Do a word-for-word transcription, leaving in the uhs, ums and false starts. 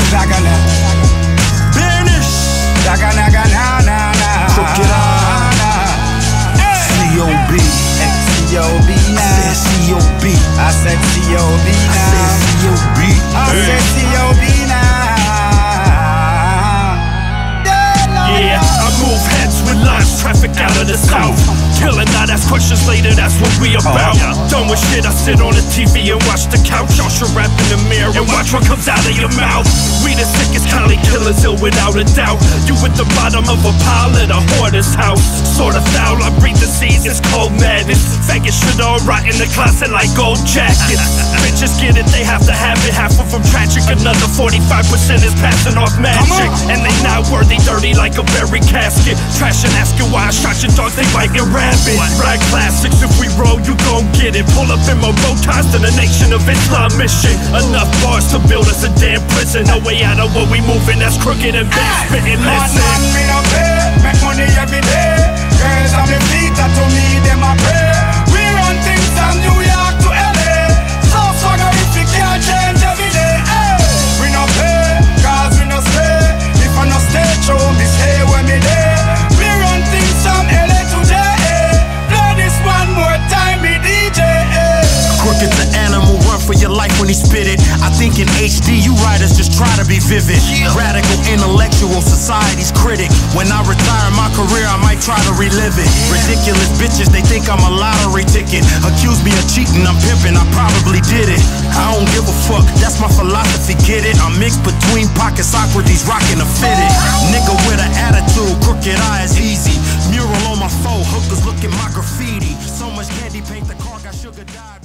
Dagana. Banish. Dagana gana na na. Crooked Eye. C O B. C O B I said C O B. I said C O B I said C O B. I said C O B now. Yeah, I move heads with lines, traffic out of the south. Killing, not ask questions later, that's what we about. Done with shit, I sit on the T V and watch the couch. Y'all should rap in the mirror and watch what comes out of your mouth. We the sickest Cali killers, ill without a doubt. You at the bottom of a pile at a hoarder's house. Sort of foul, I breathe the seas, it's cold madness. Faggot shit all rot in the closet like gold jackets. Bitches get it, they have to have it. Half of them tragic, another forty-five percent is passing off magic. And they not worthy, dirty like a buried casket. Trash and asking why I shot your dogs, they biting rabbit. Black classics, if we roll, you gon' get it. Pull up in my road ties to the Nation of Islam mission. Enough bars to build us a damn prison. No way out of what we moving, that's crooked and big spitting. Listen, man, me no pay, make money every day. Girls on me feet, that to me, them a pray. We run things from New York to L A. So swagger if we can't change every day. Hey. We no pay, cause we no stay. If I no stay true, me stay where me day. We run things from L A to J A. Play this one more time, me D J. Crooked the animal, run for your life when he spit it. I think in H D, you writers just try to be vivid. Radical, intellectual, society's critic. When I retire my career, I might try to relive it. Ridiculous bitches, they think I'm a lottery ticket. Accuse me of cheating, I'm pimping, I probably did it. I don't give a fuck, that's my philosophy, get it? I'm mixed between Pac and Socrates, rocking a fitted. Nigga with an attitude, crooked eye is easy. Mural on my phone, hookers look at my graffiti. So much candy paint, the car got sugar dyed.